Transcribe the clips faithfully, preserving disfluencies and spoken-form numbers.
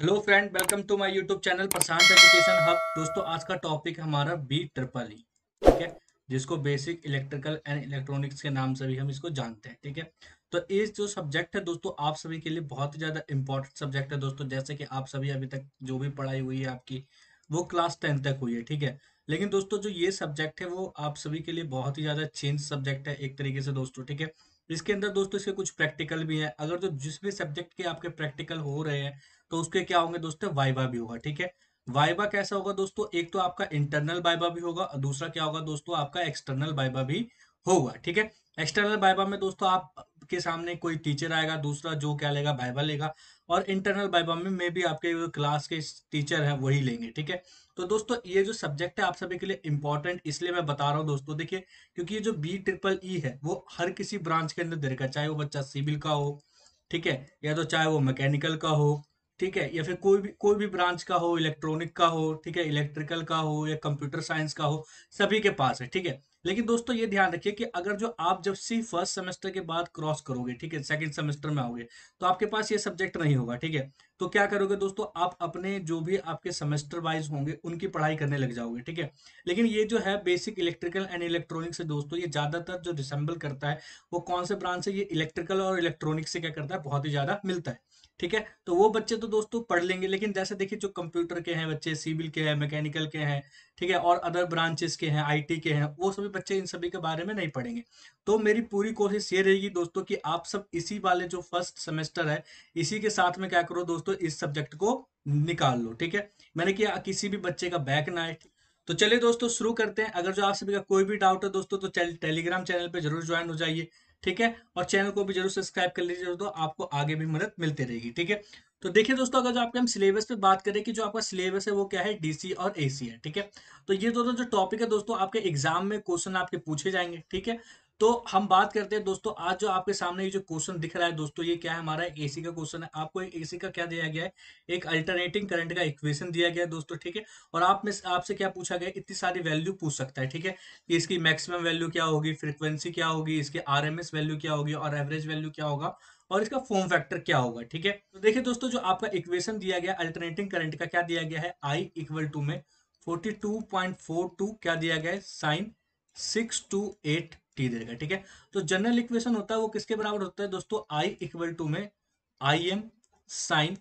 Hello friend, welcome to my YouTube channel Prashant education hub. दोस्तों, आज का टॉपिक हमारा बी ट्रिपल ई, ठीक है, जिसको बेसिक इलेक्ट्रिकल एंड इलेक्ट्रॉनिक्स के नाम से भी हम इसको जानते हैं। ठीक है, तो ये जो सब्जेक्ट है दोस्तों, आप सभी के लिए बहुत ही ज़्यादा इंपॉर्टेंट सब्जेक्ट है दोस्तों। जैसे कि आप सभी अभी तक जो भी पढ़ाई हुई है आपकी, वो क्लास टेंथ तक हुई है। ठीक है, लेकिन दोस्तों जो ये सब्जेक्ट है वो आप सभी के लिए बहुत ही ज़्यादा चेंज सब्जेक्ट है एक तरीके से दोस्तों। ठीक है, इसके अंदर दोस्तों इसके कुछ प्रैक्टिकल भी है। अगर जो जिस भी सब्जेक्ट के आपके प्रैक्टिकल हो रहे हैं तो उसके क्या होंगे दोस्तों, वाइवा भी होगा। ठीक है, वाइवा कैसा होगा दोस्तों, एक तो आपका इंटरनल वाइवा भी होगा और दूसरा क्या होगा दोस्तों, आपका एक्सटर्नल वाइवा भी होगा। ठीक है, एक्सटर्नल वाइवा में दोस्तों आपके सामने कोई टीचर आएगा, दूसरा जो क्या लेगा, वाइवा लेगा। और इंटरनल वाइवा में मे भी आपके जो क्लास के टीचर हैं वही लेंगे। ठीक है, तो दोस्तों ये जो सब्जेक्ट है आप सभी के लिए इंपॉर्टेंट इसलिए मैं बता रहा हूँ दोस्तों। देखिए, क्योंकि ये जो बी ट्रिपल ई है वो हर किसी ब्रांच के अंदर दे रखा है, चाहे वो बच्चा सिविल का हो, ठीक है, या तो चाहे वो मैकेनिकल का हो, ठीक है, या फिर कोई भी कोई भी ब्रांच का हो, इलेक्ट्रॉनिक का हो, ठीक है, इलेक्ट्रिकल का हो या कंप्यूटर साइंस का हो, सभी के पास है। ठीक है, लेकिन दोस्तों ये ध्यान रखिए कि अगर जो आप जब सी फर्स्ट सेमेस्टर के बाद क्रॉस करोगे, ठीक है, सेकंड सेमेस्टर में आओगे, तो आपके पास ये सब्जेक्ट नहीं होगा। ठीक है, तो क्या करोगे दोस्तों, आप अपने जो भी आपके सेमेस्टर वाइज होंगे उनकी पढ़ाई करने लग जाओगे। ठीक है, लेकिन ये जो है बेसिक इलेक्ट्रिकल एंड इलेक्ट्रॉनिक्स से दोस्तों, ये ज्यादातर जो रिसेंबल करता है वो कौन से ब्रांच से, ये इलेक्ट्रिकल और इलेक्ट्रॉनिक्स से क्या करता है, बहुत ही ज्यादा मिलता है। ठीक है, तो वो बच्चे तो दोस्तों पढ़ लेंगे, लेकिन जैसे देखिए जो कंप्यूटर के हैं बच्चे, सिविल के हैं, मैकेनिकल के हैं, ठीक है, और अदर ब्रांचेस के हैं, आईटी के हैं, वो सभी बच्चे इन सभी के बारे में नहीं पढ़ेंगे। तो मेरी पूरी कोशिश ये रहेगी दोस्तों कि आप सब इसी वाले जो फर्स्ट सेमेस्टर है, इसी के साथ में क्या करो दोस्तों, इस सब्जेक्ट को निकाल लो। ठीक है, मैंने किया किसी भी बच्चे का बैक ना आए। तो चलिए दोस्तों शुरू करते हैं। अगर जो आप सभी का कोई भी डाउट है दोस्तों तो चल टेलीग्राम चैनल पे जरूर ज्वाइन हो जाइए। ठीक है, और चैनल को भी जरूर सब्सक्राइब कर लीजिए दोस्तों, आपको आगे भी मदद मिलती रहेगी। ठीक है, तो देखिए दोस्तों, अगर जो आपके हम सिलेबस पे बात करें कि जो आपका सिलेबस है वो क्या है, डीसी और एसी है। ठीक है, तो ये दोनों जो टॉपिक है दोस्तों, आपके एग्जाम में क्वेश्चन आपके पूछे जाएंगे। ठीक है, तो हम बात करते हैं दोस्तों, आज जो आपके सामने ये जो क्वेश्चन दिख रहा है दोस्तों, ये क्या है, हमारा एक एसी का क्वेश्चन है। आपको एक एसी का क्या दिया गया है, एक अल्टरनेटिंग करंट का इक्वेशन दिया गया है दोस्तों। ठीक है, और आप में आपसे क्या पूछा गया, इतनी सारी वैल्यू पूछ सकता है। ठीक है, कि इसकी मैक्सिमम वैल्यू क्या होगी, फ्रीक्वेंसी क्या होगी, इसके आरएमएस वैल्यू क्या होगी और एवरेज वैल्यू क्या होगा, और इसका फॉर्म फैक्टर क्या होगा। ठीक है, तो देखिए दोस्तों, जो आपका इक्वेशन दिया गया अल्टरनेटिंग करंट का, क्या दिया गया है, आई इक्वल टू में forty two point four two क्या दिया गया है, sine six two eight t दे देगा। ठीक है, तो जनरल इक्वेशन होता है वो किसके बराबर होता है दोस्तों, आई इक्वल टू में I M sine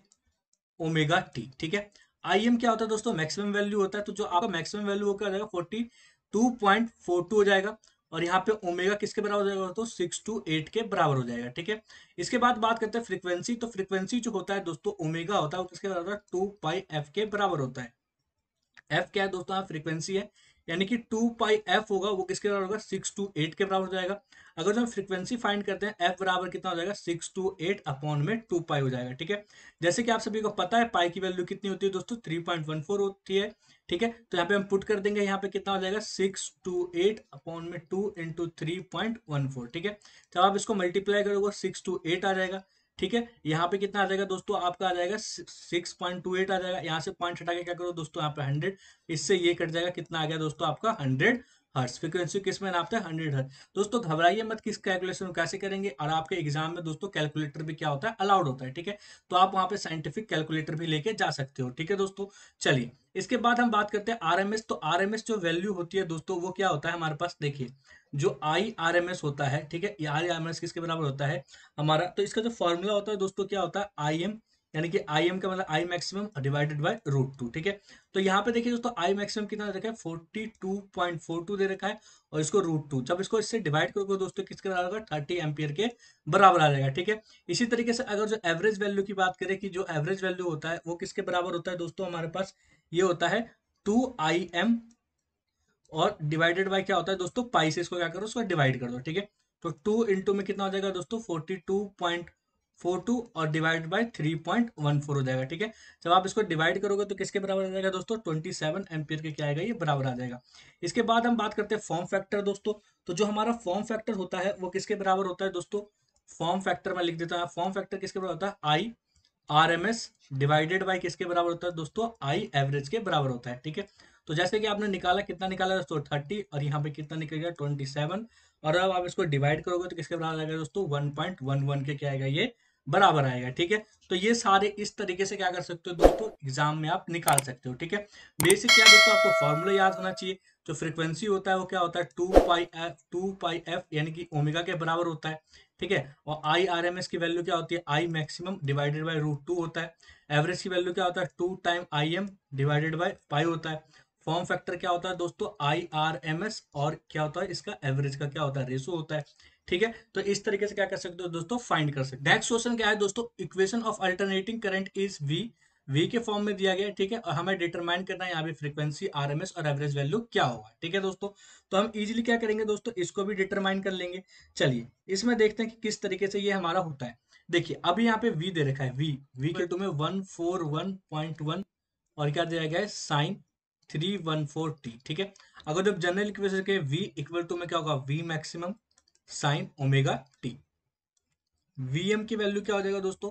omega t. ठीक है, आई एम क्या होता है दोस्तों, मैक्सिमम वैल्यू होता है। तो जो आपका मैक्सिमम वैल्यू हो क्या हो जाएगा, forty two point four two हो जाएगा। और यहाँ पे ओमेगा किसके बराबर हो जाएगा दोस्तों, सिक्स टू एट के बराबर हो जाएगा। ठीक है, इसके बाद बात करते हैं फ्रीक्वेंसी। तो फ्रीक्वेंसी जो होता है दोस्तों, ओमेगा होता है वो किसके बराबर, टू पाई एफ के बराबर होता है। एफ क्या है दोस्तों, यहाँ फ्रीक्वेंसी है, यानी कि टू पाई एफ होगा वो किसके बराबर होगा, सिक्स टू एट के बराबर हो जाएगा। अगर जो हम फ्रीक्वेंसी फाइंड करते हैं, एफ बराबर कितना हो जाएगा, सिक्स टू एट अपॉन में टू पाई हो जाएगा। ठीक है, जैसे कि आप सभी को पता है पाई की वैल्यू कितनी होती है दोस्तों, थ्री पॉइंट वन फोर होती है। ठीक है, तो यहाँ पे हम पुट कर देंगे, यहाँ पे कितना हो जाएगा, सिक्स टू एट अपॉन में two into three point one four. ठीक है, जब आप इसको मल्टीप्लाई करोगे सिक्स टू एट आ जाएगा। ठीक है, यहाँ पे कितना आ जाएगा दोस्तों, आपका आ जाएगा सिक्स पॉइंट टू एट आ जाएगा। यहाँ से पॉइंट हटा के क्या करो दोस्तों, यहाँ पे हंड्रेड, इससे ये कट जाएगा, कितना आ गया दोस्तों आपका, हंड्रेड हर्ट्ज। फ्रीक्वेंसी किस में नापते हैं, हंड्रेड हर्ट्ज। दोस्तों घबराइए मत, किस कैलकुलेशन कैसे करेंगे, और आपके एग्जाम में दोस्तों कैलकुलेटर भी क्या होता है, अलाउड होता है। ठीक है, तो आप वहां पे साइंटिफिक कैलकुलेटर भी लेके जा सकते हो। ठीक है दोस्तों, चलिए इसके बाद हम बात करते हैं आरएमएस। तो आरएमएस जो वैल्यू होती है दोस्तों, वो क्या होता है हमारे पास, देखिए जो आई आर एम एस होता है, ठीक है, ये आई आर एम एस किसके बराबर होता है हमारा, तो इसका जो फॉर्मूला होता है दोस्तों, क्या होता है, आई एम, यानी कि आई एम का मतलब I maximum divided by root two. ठीक है, तो यहाँ पे देखिए दोस्तों, आई मैक्सिमम कितना दे रखा है, forty two point four two दे रखा है, और इसको रूट टू, जब इसको इससे डिवाइड करोगे दोस्तों किसके बराबर होगा, थर्टी एम्पियर के बराबर आ जाएगा। ठीक है, इसी तरीके से अगर जो एवरेज वैल्यू की बात करें, कि जो एवरेज वैल्यू होता है वो किसके बराबर होता है दोस्तों, हमारे पास ये होता है टू आई एम, और डिवाइडेड बाय क्या होता है दोस्तों, पाई से इसको क्या करो, उसको डिवाइड कर दो। ठीक है, तो टू इंटू में कितना हो जाएगा दोस्तों, forty two point four two और divide by three point one four हो जाएगा। ठीक है, जब आप इसको डिवाइड करोगे तो किसके बराबर आ जाएगा दोस्तों, ट्वेंटी सेवन एम्पियर के क्या आएगा, ये बराबर आ जाएगा। इसके बाद हम बात करते हैं फॉर्म फैक्टर दोस्तों। तो जो हमारा फॉर्म फैक्टर होता है वो किसके बराबर होता है दोस्तों, फॉर्म फैक्टर में लिख देता है, फॉर्म फैक्टर किसके बराबर होता है, I R M S divided by किसके बराबर होता है दोस्तों, आई एवरेज के बराबर होता है। ठीक है, तो जैसे कि आपने निकाला, कितना निकाला दोस्तों, थर्टी, और यहाँ पे कितना निकल गया, ट्वेंटी सेवन, और अब आप इसको डिवाइड करोगे तो किसके बराबर आएगा दोस्तों, वन पॉइंट वन वन के क्या आएगा, ये बराबर आएगा। ठीक है, तो ये सारे इस तरीके से क्या कर सकते हो दोस्तों, एग्जाम में आप निकाल सकते हो। ठीक है, बेसिक क्या दोस्तों, आपको फॉर्मूला याद होना चाहिए। जो फ्रीक्वेंसी होता है वो क्या होता है, two pi F, two pi F यानी कि ओमेगा के बराबर होता है। ठीक है, और आई आर एम एस की वैल्यू क्या होती है, I maximum divided by root two होता है। एवरेज की वैल्यू क्या होता है, two time I M divided by pi होता है। फॉर्म फैक्टर क्या होता है दोस्तों, आई आर एम एस, और क्या होता है इसका एवरेज का क्या होता है, रेशो होता है। ठीक है, तो इस तरीके से क्या कर सकते हो दोस्तों, फाइंड कर सकते हो। नेक्स्ट क्वेश्चन क्या है दोस्तों, equation of alternating current is V, V के फॉर्म में दिया गया है। ठीक है, और हमें डिटरमाइन करना है यहाँ पे फ्रीक्वेंसी, आरएमएस और एवरेज वैल्यू क्या होगा। ठीक है दोस्तों, तो हम इजीली क्या करेंगे दोस्तों, इसको भी डिटरमाइन कर लेंगे। चलिए इसमें देखते हैं कि किस तरीके से ये हमारा होता है। देखिए अभी यहाँ पे v दे रखा है, v v के टू में one four one point one, और क्या दिया गया है, sine three one four t. ठीक है, अगर जब जनरल इक्वेशन के v इक्वल टू में क्या होगा, v maximum sine omega t. VM की वैल्यू क्या हो जाएगा दोस्तों,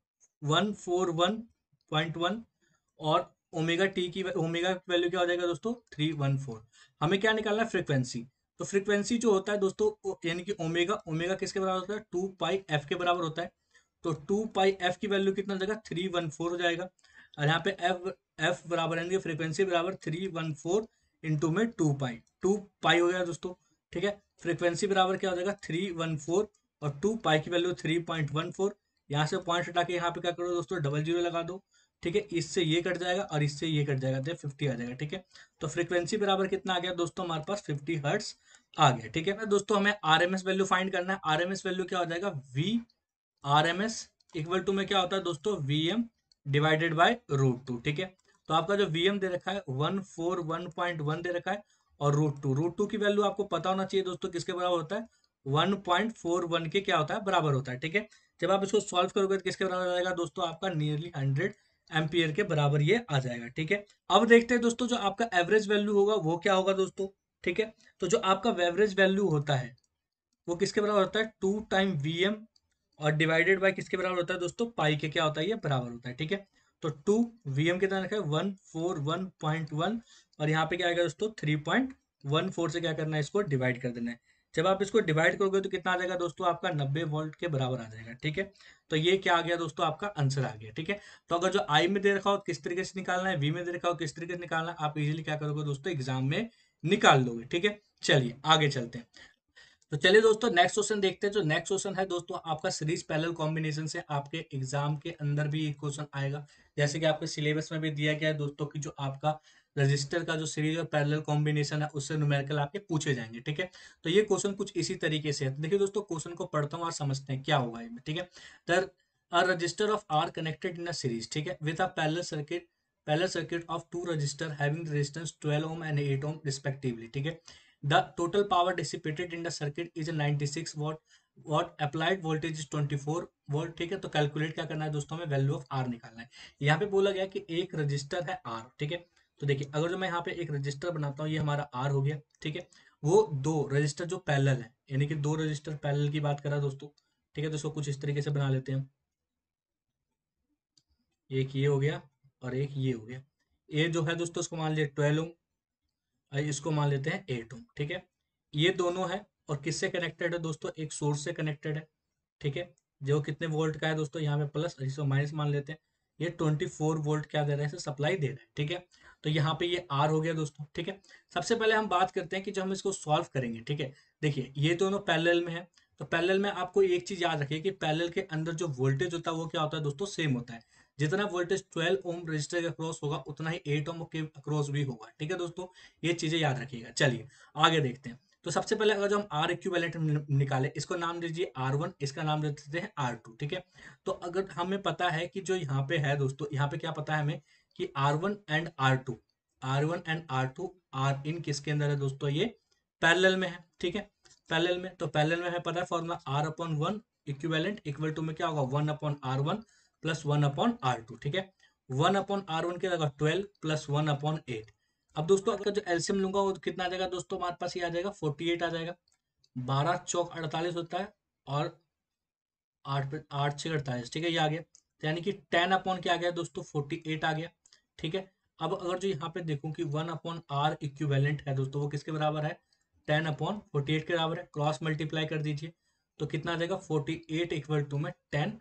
one four one point one, और ओमेगा टी की ओमेगा की वैल्यू क्या हो जाएगा दोस्तों, थ्री वन फोर। हमें क्या निकालना है, फ्रीक्वेंसी। तो फ्रीक्वेंसी जो होता है दोस्तों, यानी कि ओमेगा, ओमेगा किसके बराबर होता है, टू पाई एफ के बराबर होता है। तो टू पाई एफ की वैल्यू कितना हो जाएगा, थ्री वन फोर हो जाएगा। और यहाँ पे एफ, एफ बराबर यानी कि फ्रीक्वेंसी बराबर थ्री वन फोर इंटू में टू पाई, टू पाई हो गया दोस्तों। ठीक है, फ्रीक्वेंसी बराबर क्या हो जाएगा, थ्री वन फोर, और टू पाई की value three point one four. यहाँ से पॉइंट हटा के यहाँ पे क्या करो दोस्तों, डबल जीरो लगा दो। ठीक है, इससे ये कट जाएगा और इससे ये कट जाएगा, तो फिफ्टी आ जाएगा। ठीक है, तो फ्रीक्वेंसी बराबर कितना आ गया दोस्तों, हमारे पास फिफ्टी हर्ट्स आ गया। ठीक है दोस्तों, हमें आरएमएस वैल्यू फाइंड करना है। आरएमएस वैल्यू क्या हो जाएगा, V R M S equal to में क्या होता है दोस्तों, V M divided by root two. ठीक है, तो आपका जो वी एम दे रखा है one four one point one दे रखा है, और रूट टू, रूट टू की वैल्यू आपको पता होना चाहिए दोस्तों, किसके बराबर होता है, वन पॉइंट फोर वन के क्या होता है, बराबर होता है। ठीक है, जब आप इसको सॉल्व करोगे तो किसके बराबर आ जाएगा दोस्तों, आपका नियरली हंड्रेड एम्पियर के बराबर ये आ जाएगा। ठीक है, अब देखते हैं दोस्तों, जो आपका एवरेज वैल्यू होगा वो क्या होगा दोस्तों। ठीक है, तो जो आपका एवरेज वैल्यू होता है वो किसके बराबर होता है, टू टाइम वी एम, और डिवाइडेड बाय किसके बराबर होता है दोस्तों, पाई के क्या होता है, ये बराबर होता है। ठीक है, तो टू वी एम कितना रखा है, one four one point one, और यहाँ पे क्या आएगा दोस्तों, थ्री पॉइंट वन फोर से क्या करना है, इसको डिवाइड कर देना है। जब आप इसको डिवाइड करोगे तो कितना आ जाएगा दोस्तों, आपका नब्बे वोल्ट के बराबर आ जाएगा। ठीक है, तो ये क्या आ गया दोस्तों, आपका आंसर आ गया। ठीक है, तो अगर जो आई में दे रखा हो किस तरीके से निकालना है, वी में दे रखा हो किस तरीके से निकालना है, आप इजीली क्या करोगे दोस्तों, एग्जाम में निकाल लोगे। ठीक है, चलिए आगे चलते हैं। तो चलिए दोस्तों नेक्स्ट क्वेश्चन देखते हैं। जो नेक्स्ट क्वेश्चन है दोस्तों, आपका सीरीज पैरेलल कॉम्बिनेशन से आपके एग्जाम के अंदर भी एक क्वेश्चन आएगा। जैसे कि आपके सिलेबस में भी दिया गया है दोस्तों कि जो आपका रजिस्टर का जो सीरीज और पैरेलल कॉम्बिनेशन है उससे न्यूमेरिकल आपके पूछे जाएंगे। ठीक है, तो ये क्वेश्चन कुछ इसी तरीके से है। तो देखिए दोस्तों, क्वेश्चन को पढ़ता हूँ और समझते हैं क्या होगा इसमें। ठीक है, there a resistor of R connected in a series, ठीक है, with a parallel circuit, parallel circuit of two resistor having resistance twelve ohm and eight ohm respectively. ठीक है, the total power dissipated in the circuit is ninety-six watt, watt applied voltage is twenty-four volt. ठीक है, तो calculate क्या करना है दोस्तों, हमें वैल्यू ऑफ आर निकालना है। यहाँ पे बोला गया कि एक रजिस्टर है आर। ठीक है, तो देखिए अगर जो मैं यहाँ पे एक रजिस्टर बनाता हूँ, ये हमारा आर हो गया। ठीक है, वो दो रजिस्टर जो पैरेलल है, यानी कि दो रजिस्टर पैरेलल की बात करा दोस्तों। ठीक है, तो इसको कुछ इस तरीके से बना लेते हैं। एक ये हो गया और एक ये हो गया। ये जो है दोस्तों, उसको मान लिया ट्वेल्व, इसको मान लेते हैं एट ओम। ठीक है, ये दोनों है, और किससे कनेक्टेड है दोस्तों, एक सोर्स से कनेक्टेड है। ठीक है, जो कितने वोल्ट का है दोस्तों, यहाँ पे प्लस, इसको माइनस मान लेते हैं। ये ट्वेंटी फोर वोल्ट क्या दे रहा है, इसे सप्लाई दे रहा है। ठीक है, तो यहाँ पे ये आर हो गया दोस्तों। ठीक है, सबसे पहले हम बात करते हैं कि जब हम इसको सॉल्व करेंगे। ठीक है, देखिए ये दोनों पैरेलल में है, तो पैरेलल में आपको एक चीज याद रखिए कि पैरेलल के अंदर जो वोल्टेज होता है वो क्या होता है दोस्तों, सेम होता है। जितना वोल्टेज ट्वेल्व ओम रजिस्टर के अक्रॉस होगा उतना ही एट ओम के अक्रॉस भी होगा। ठीक है दोस्तों, ये चीजें याद रखिएगा। चलिए आगे देखते हैं। तो सबसे पहले अगर जो हम आर इक्विवेलेंट निकाले, इसको नाम दीजिए आर वन, इसका नाम दे देते हैं आर टू। ठीक है, तो अगर हमें पता है कि जो यहाँ पे है दोस्तों, यहाँ पे क्या पता है हमें कि R one and R two, R one and R two are in किसके अंदर है दोस्तों, ये पैरेलल में है। ठीक है, पैरेलल में, तो पैरेलल में हमें पता है formula R upon one equivalent equal to में क्या होगा, one upon R one plus one upon R two. ठीक है, वन अपॉन आर वन क्या होगा, twelve plus one upon eight. अब दोस्तों अगर जो एलसीएम लूंगा वो कितना आ जाएगा दोस्तों, हमारे पास ये आ जाएगा फोर्टी एट आ जाएगा। बारह चौक अड़तालीस होता है, और आठ पे आठ छः अड़तालीस। ठीक है, ये आ गया, तो यानी कि टेन अपॉन क्या आ गया दोस्तों, फोर्टी एट आ गया। ठीक है, अब अगर जो यहाँ पे देखूं कि वन अपॉन आर इक्विवेलेंट है दोस्तों, वो किसके बराबर है, टेन अपॉन फोर्टी एट के बराबर है। क्रॉस मल्टीप्लाई कर दीजिए, तो कितना आ जाएगा, फोर्टी एट इक्वल टू में टेन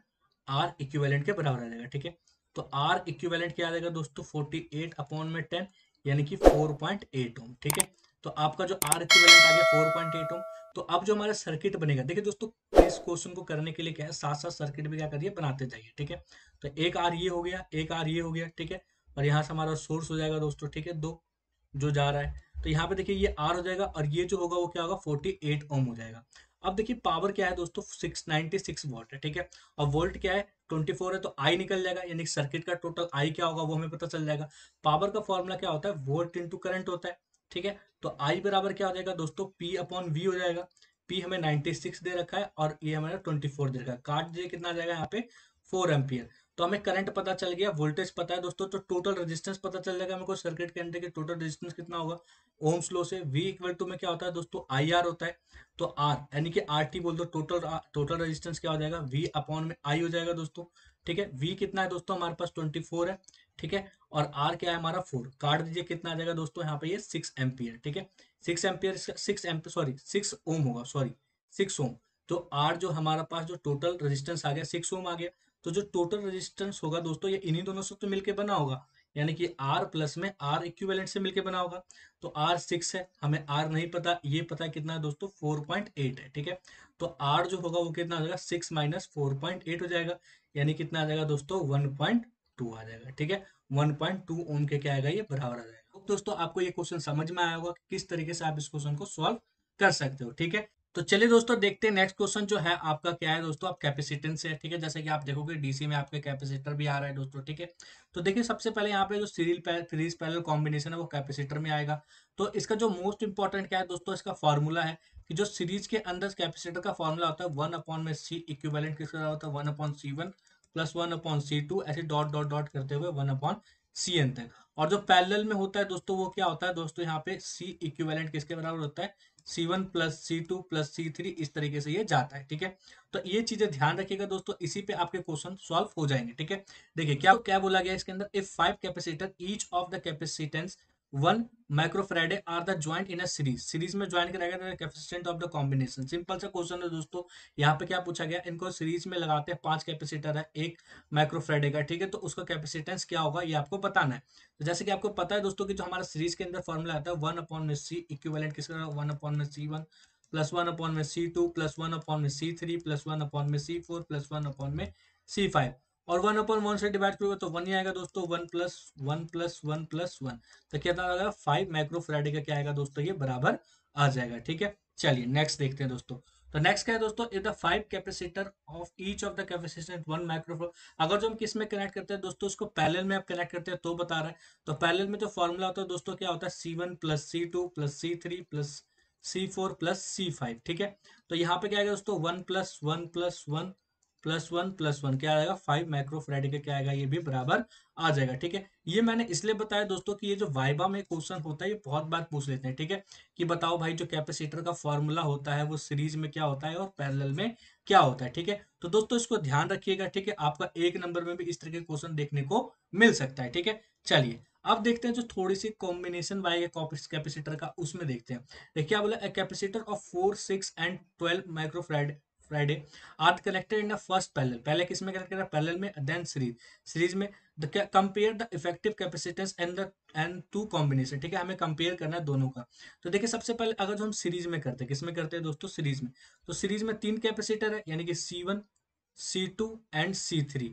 आर इक्विवेलेंट के बराबर आ जाएगा। ठीक है, तो आर इक्विवेलेंट क्या आ जाएगा दोस्तों, फोर्टी एट अपॉन में टेन, यानी कि फोर पॉइंट एट ओम। ठीक है, तो आपका जो आर इक्विवेलेंट आ गया फोर पॉइंट एट ओम। तो अब जो हमारा सर्किट बनेगा, देखिए दोस्तों इस क्वेश्चन को करने के लिए क्या है, साथ साथ सर्किट भी क्या करिए बनाते जाइए। ठीक है, तो एक आर ये हो गया, एक आर ये हो गया। ठीक है, और यहाँ से हमारा सोर्स हो जाएगा दोस्तों, ठीक है, दो जो जा रहा है। तो यहाँ पे देखिए ये आर हो जाएगा और ये जो होगा वो क्या होगा, फोर्टी एट ओम हो जाएगा। अब देखिए पावर क्या है दोस्तों, सिक्स नाइनटी सिक्स वॉट है। ठीक है, और वोल्ट क्या है, ट्वेंटी फोर है, तो आई निकल जाएगा, यानी सर्किट का टोटल आई क्या होगा वो हमें पता चल जाएगा। पावर का फॉर्मूला क्या होता है, वोल्ट इंटू करंट होता है। ठीक है, तो आई बराबर क्या हो जाएगा दोस्तों, पी अपॉन वी हो जाएगा। पी हमें नाइनटी सिक्स दे रखा है और ये हमारा ट्वेंटी फोर दे रखा है, काट दीजिए कितना आ जाएगा यहाँ पे, फोर एम्पियर। तो हमें करंट पता चल गया, वोल्टेज पता है दोस्तों, तो टोटल रेजिस्टेंस पता चल जाएगा हमको सर्किट के अंदर की टोटल रेजिस्टेंस कितना होगा। ओम्स लॉ से V इक्वल टू में क्या होता है दोस्तों, आई आर होता है। तो R यानी कि आर टी बोल दो, टोटल टोटल रेजिस्टेंस क्या हो जाएगा, V अपॉन में I हो जाएगा दोस्तों। ठीक है, V कितना है दोस्तों हमारे पास ट्वेंटी फोर है। ठीक है, और R क्या है हमारा फोर, काट दीजिए कितना आ जाएगा दोस्तों यहाँ पे, ये सिक्स एम्पियर। ठीक है, six ampere, six ampere sorry six ohm होगा, सॉरी सिक्स ओम। तो आर जो हमारा पास जो टोटल रेजिस्टेंस आ गया सिक्स ओम आ गया। तो जो टोटल रेजिस्टेंस होगा दोस्तों ये इन्हीं दोनों से तो मिलके बना होगा, यानी कि R प्लस में R इक्विवेलेंट से मिलके बना होगा। तो R सिक्स है, हमें R नहीं पता, ये पता है कितना है दोस्तों, फोर पॉइंट एट है। ठीक है, तो R जो होगा वो कितना आ जाएगा, six minus four point eight हो जाएगा, यानी कितना आ जाएगा दोस्तों, वन पॉइंट टू आ जाएगा। ठीक है, वन पॉइंट टू ओम के क्या आएगा, ये बराबर आ जाएगा। तो दोस्तों आपको ये क्वेश्चन समझ में आया होगा कि किस तरीके से आप इस क्वेश्चन को सॉल्व कर सकते हो। ठीक है, तो चलिए दोस्तों देखते हैं नेक्स्ट क्वेश्चन जो है आपका क्या है दोस्तों, आप कैपेसिटेंस है। ठीक है, जैसे कि आप देखोगे डीसी में आपके कैपेसिटर भी आ रहा है दोस्तों। ठीक है, तो देखिए सबसे पहले यहाँ पे जो सीरीज सीरीज पैरेलल कॉम्बिनेशन है वो कैपेसिटर में आएगा। तो इसका जो मोस्ट इंपॉर्टेंट क्या है दोस्तों, इसका फॉर्मूला है कि जो सीरीज के अंदर कैपेसिटर का फॉर्मूला होता है वन अपॉन में सी इक्विवेलेंट किसका होता है, one upon C one plus one upon C two, ऐसे डॉट डॉट डॉट करते हुए वन अपॉन सी एन तक। और जो पैरेलल में होता है दोस्तों वो क्या होता है दोस्तों, यहाँ पे सी इक्विवेलेंट किसके बराबर होता है, C one plus C two plus C three, इस तरीके से ये जाता है। ठीक है, तो ये चीजें ध्यान रखिएगा दोस्तों, इसी पे आपके क्वेश्चन सॉल्व हो जाएंगे। ठीक है, देखिए क्या तो क्या बोला गया इसके अंदर, if five capacitor each of the capacitance one microfarad are the joined in a series, series में ज्वाइन कराया गया capacitance of the combination. Simple सा क्वेश्चन है दोस्तों, यहाँ पे क्या पूछा गया, इनको सीरीज में लगाते हैं, पांच कैपेसिटर है एक माइक्रोफैराडे का। ठीक है, तो उसका कैपेसिटेंस क्या होगा ये आपको बताना है। तो जैसे कि आपको पता है दोस्तों कि जो हमारा सीरीज के अंदर फॉर्मूला आता है वन अपॉन में सी इक्विवेलेंट किसका, वन अपॉन में C one plus one upon में C two plus one upon में C three plus one upon में C four plus one upon में सी फाइव, और वन अपॉन वन से divide करोगे तो वन ही आएगा दोस्तों, one plus one plus one plus one, तो क्या आएगा, फाइव माइक्रोफैराडे का क्या आएगा दोस्तों, ये बराबर आ जाएगा। ठीक है, चलिए नेक्स्ट देखते हैं दोस्तों। तो नेक्स्ट क्या है दोस्तों, if the five capacitor of each of the capacitance one micro, अगर जो हम किस में कनेक्ट करते हैं दोस्तों, उसको पैरेलल में आप कनेक्ट करते हैं तो बता रहा है। तो पैरेलल में जो फॉर्मूला होता है दोस्तों क्या होता है, C one plus C two plus C three plus C four plus C five. ठीक है, तो यहाँ पे क्या आएगा दोस्तों, one plus one plus one plus one plus one क्या आएगा, फाइव माइक्रोफैराड का क्या आएगा, ये भी बराबर आ जाएगा। ठीक है, ये मैंने इसलिए बताया दोस्तों कि ये जो वाइबा में क्वेश्चन होता है ये बहुत बार पूछ लेते हैं। ठीक है, कि बताओ भाई जो कैपेसिटर का फॉर्मूला होता है वो सीरीज में क्या होता है और पैरेलल में क्या होता है। ठीक है, तो दोस्तों इसको ध्यान रखिएगा। ठीक है, आपका एक नंबर में भी इस तरह के क्वेश्चन देखने को मिल सकता है। ठीक है, चलिए अब देखते हैं जो थोड़ी सी कॉम्बिनेशन वाई है कैपेसिटर का, उसमें देखते हैं। देखिए क्या बोला, capacitor of four six and twelve microfarad Friday are connected in the first parallel, पहले किस में कनेक्ट करा, पैरेलल में, देन सीरीज, सीरीज में the compare the effective capacitance and the and two combination. ठीक है, हमें कंपेयर करना है दोनों का। तो देखिए सबसे पहले अगर जो हम सीरीज में करते हैं, किस में करते हैं दोस्तों, सीरीज में, तो सीरीज में तीन कैपेसिटर है, यानी कि C one C two and C three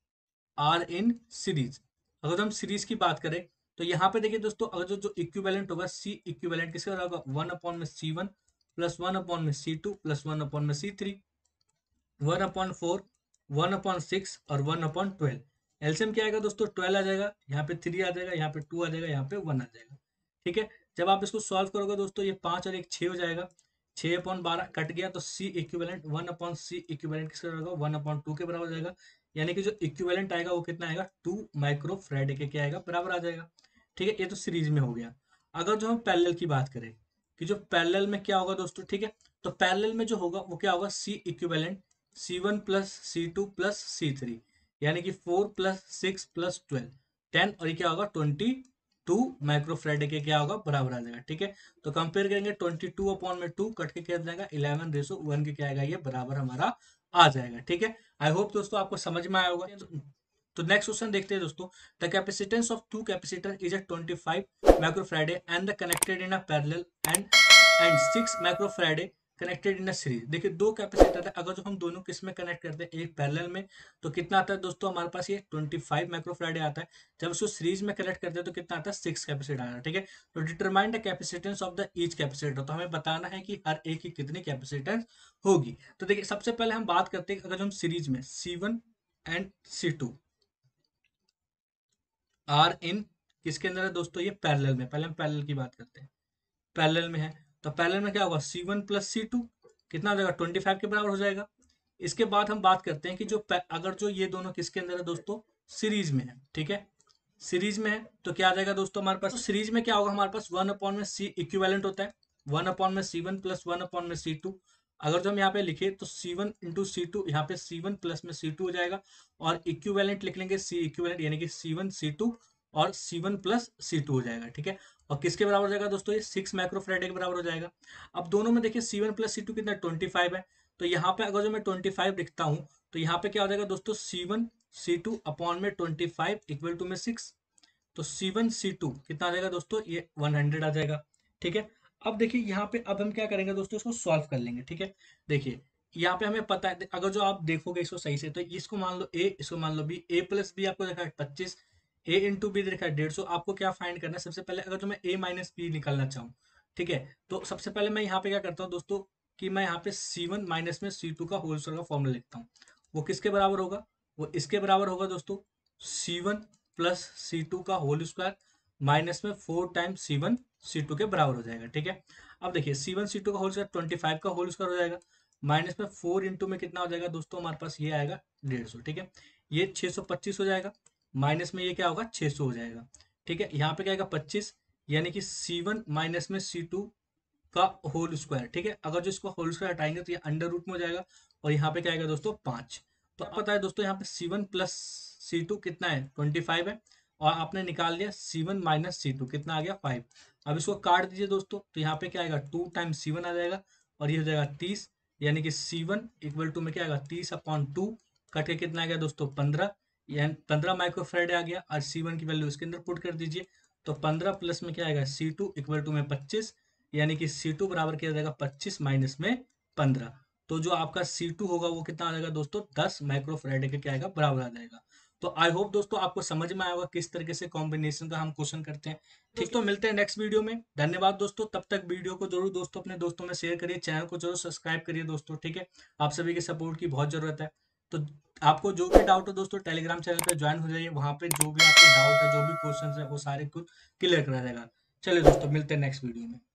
are in series. अगर हम सीरीज की बात करें तो यहाँ पे देखिए दोस्तों, अगर जो जो इक्विवेलेंट होगा, सी इक्विवेलेंट किसका होगा, वन अपॉन में C one plus one upon में C two plus one upon में C three, one upon four, one upon six और वन अपॉन ट्वेल्व। एलसीएम क्या आएगा दोस्तों, ट्वेल्व आ जाएगा, यहाँ पे थ्री आ जाएगा, यहाँ पे टू आ जाएगा, यहाँ पे वन आ जाएगा। ठीक है, जब आप इसको सॉल्व करोगे दोस्तों, ये पांच और एक छह हो जाएगा, छह अपॉन बारह कट गया, तो C equivalent one upon C equivalent किसका होगा, वन अपॉन टू के बराबर हो जाएगा, यानी कि जो इक्विवेलेंट आएगा वो कितना आएगा, टू माइक्रो फैराड के क्या आएगा, बराबर आ जाएगा। ठीक है, ये तो सीरीज में हो गया। अगर जो हम पैरेलल की बात करें कि जो पैरेलल में क्या होगा दोस्तों, ठीक है, तो पैरेलल में जो होगा वो क्या होगा, C equivalent C one plus C two plus C three, यानी कि four plus six plus twelve, ten, और ये क्या होगा, ट्वेंटी टू माइक्रोफैराड के क्या होगा, बराबर आ जाएगा। ठीक है, तो कंपेयर करेंगे ट्वेंटी टू अपॉन में टू कट के क्या जाएगा, इलेवन रेसो वन के क्या आएगा, ये बराबर हमारा आ जाएगा। ठीक है, आई होप दोस्तों आपको समझ में आया होगा। तो नेक्स्ट क्वेश्चन देखते हैं दोस्तों। The capacitance of two capacitor is at twenty five microfarad and the connected in a parallel and and six microfarad connected in a series. देखिए दो कैपेसिटर है, अगर जो हम दोनों किस में कनेक्ट करते हैं, एक पैरेलल में, तो कितना आता है दोस्तों हमारे पास, ये पच्चीस माइक्रोफैराडे आता है। जब उसको सीरीज में कनेक्ट करते हैं तो कितना आता है, सिक्स कैपेसिटर आता है। ठीक है, तो determine the capacitance of the each capacitor, तो हमें बताना है कि हर एक की कितनी कैपेसिटेंस होगी। तो देखिए सबसे पहले हम बात करते हैं, अगर हम सीरीज में C one and C two are in किसके अंदर है दोस्तों, ये पैरेलल में, पहले हम पैरेलल की बात करते हैं, पैरेलल में है। तो पैरेलल में क्या होगा, C one plus C two कितना हो जाएगा, ट्वेंटी फाइव के बराबर हो जाएगा। इसके बाद हम बात करते हैं कि जो अगर जो ये दोनों किसके अंदर है दोस्तों, सीरीज में है। ठीक है, सीरीज में है तो क्या आ जाएगा दोस्तों हमारे पास, तो सीरीज में क्या होगा हमारे पास, वन अपॉन में सी इक्विवेलेंट होता है, वन अपॉन में C one plus one upon में सी टू। अगर जो हम यहाँ पे लिखे तो C one into C two, यहाँ पे सी वन प्लस में सी टू हो जाएगा, और इक्विवेलेंट लिख लेंगे सी इक्विवेलेंट, यानी कि सी वन सी टू और C one plus C two हो जाएगा। ठीक है, और किसके बराबर हो जाएगा दोस्तों, ये सिक्स माइक्रोफैराडे के बराबर हो जाएगा। अब दोनों में देखिए C one plus C two कितना, ट्वेंटी फाइव है, तो यहाँ पे अगर जो मैं ट्वेंटी फाइव लिखता हूँ तो यहाँ पे क्या हो जाएगा दोस्तों, C one C two upon में ट्वेंटी फाइव इक्वल टू में सिक्स। तो सी वन सी टू कितना आ जाएगा दोस्तों, ये हंड्रेड आ जाएगा। ठीक है, अब देखिए यहाँ पे अब हम क्या करेंगे दोस्तों, इसको सॉल्व कर लेंगे। ठीक है, देखिए यहाँ पे हमें पता है, अगर जो आप देखोगे इसको सही से, तो इसको मान लो ए, इसको मान लो बी, ए प्लस बी आपको देखा है पच्चीस, ए इंटू बी देखा है डेढ़ सौ। आपको क्या फाइंड करना है, सबसे पहले अगर जो मैं ए माइनस बी निकालना चाहूँ, ठीक है, तो सबसे पहले मैं यहाँ पे क्या करता हूँ दोस्तों, कि मैं यहाँ पे सी वन माइनस में सी टू का होल स्क्वायर का फॉर्मूला लिखता हूँ। वो किसके बराबर होगा, वो इसके बराबर होगा दोस्तों, C one plus C two का होल स्क्वायर माइनस में four times C one C two के बराबर हो जाएगा। ठीक है, अब देखिए सी वन सी टू का होल स्क्वायर ट्वेंटी फाइव का होल स्क्वायर हो जाएगा, माइनस में फोर इंटू में कितना हो जाएगा दोस्तों, हमारे पास ये आएगा डेढ़ सौ। ठीक है, ये छः सौ पच्चीस हो जाएगा, माइनस में ये क्या होगा, छः सौ हो जाएगा। ठीक है, यहाँ पे क्या आएगा पच्चीस, यानी कि सी वन माइनस में सी टू का होल स्क्वायर। ठीक है, अगर जो इसको होल स्क्वायर हटाएंगे तो ये अंडर रूट में हो जाएगा, और यहाँ पे क्या आएगा दोस्तों, पाँच। तो अब पता है दोस्तों यहाँ पे C one plus C two कितना है, ट्वेंटी फाइव है, और आपने निकाल लिया C one minus C two कितना आ गया, फाइव। अब इसको काट दीजिए दोस्तों, तो यहाँ पे क्या आएगा, टू टाइम्स सी वन आ जाएगा, और ये हो जाएगा तीस, यानी कि सी वन इक्वल टू में क्या आएगा, तीस अपॉन टू, कट के कितना आ गया दोस्तों, पंद्रह, यानी पंद्रह माइक्रोफैराडे आ गया, और सी वन की वैल्यू इसके अंदर पुट कर दीजिए, तो पंद्रह प्लस में क्या आएगा, सी टू इक्वल टू में पच्चीस, यानी कि सी टू बराबर किया जाएगा पच्चीस माइनस में पंद्रह। तो जो आपका सी टू होगा वो कितना आ जाएगा दोस्तों, दस माइक्रोफैराडे के क्या आएगा, बराबर आ जाएगा। तो आई होप दोस्तों आपको समझ में आएगा किस तरीके से कॉम्बिनेशन का हम क्वेश्चन करते हैं। ठीक, तो मिलते हैं नेक्स्ट वीडियो में। धन्यवाद दोस्तों, तब तक वीडियो को जरूर दोस्तों अपने दोस्तों में शेयर करिए, चैनल को जरूर सब्सक्राइब करिए दोस्तों। ठीक है, आप सभी के सपोर्ट की बहुत जरूरत है। तो आपको जो भी डाउट हो दोस्तों, टेलीग्राम चैनल पे ज्वाइन हो जाइए, वहां पे जो भी आपके डाउट है, जो भी क्वेश्चन है, वो सारे कुछ क्लियर करा जाएगा। चलिए दोस्तों, मिलते हैं नेक्स्ट वीडियो में।